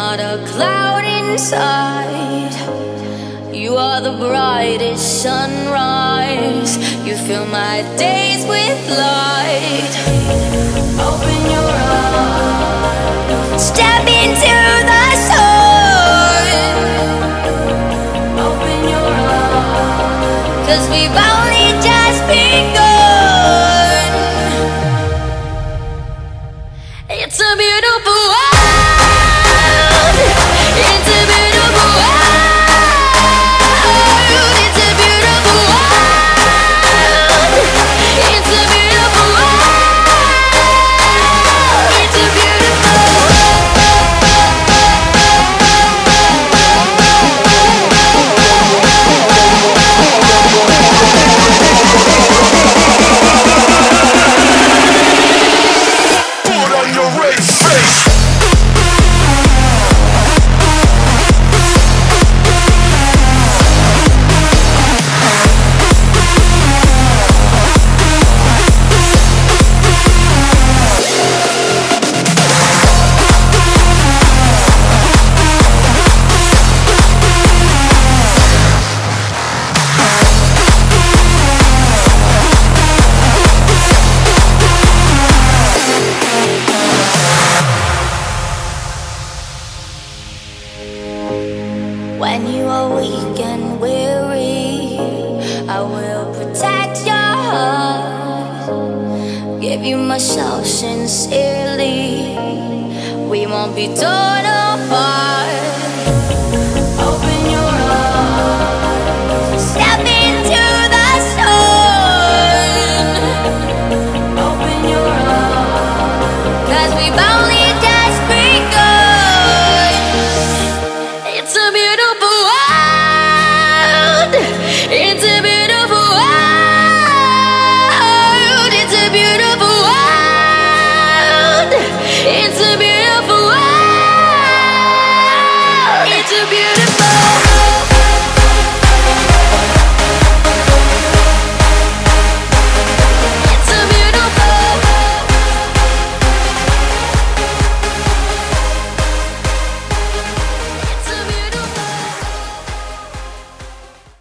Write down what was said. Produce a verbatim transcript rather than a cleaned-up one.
not a cloud inside. You are the brightest sunrise. You fill my days with light. Open your eyes, step into the sun. Open your eyes, 'cause we've only just begun. It's a beautiful world. It's a beautiful world. It's a beautiful world. It's a beautiful world. It's a beautiful Put on your red face. When you are weak and weary, I will protect your heart. Give you myself sincerely. We won't be torn apart. Open your eyes, step into the sun. Open your eyes, 'cause we've only just begun. It's a beautiful world. It's a beautiful world. It's a beautiful world. It's a beautiful